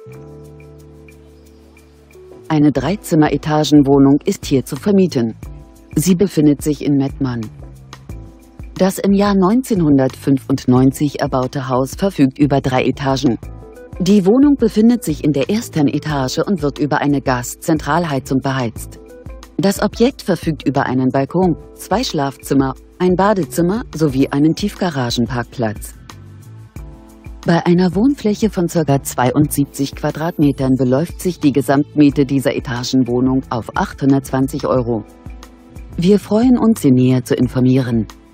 Eine Dreizimmer-Etagenwohnung ist hier zu vermieten. Sie befindet sich in Mettmann. Das im Jahr 1995 erbaute Haus verfügt über 3 Etagen. Die Wohnung befindet sich in der ersten Etage und wird über eine Gaszentralheizung beheizt. Das Objekt verfügt über einen Balkon, 2 Schlafzimmer, ein Badezimmer sowie einen Tiefgaragenparkplatz. Bei einer Wohnfläche von ca. 72 Quadratmetern beläuft sich die Gesamtmiete dieser Etagenwohnung auf 820 €. Wir freuen uns, Sie näher zu informieren.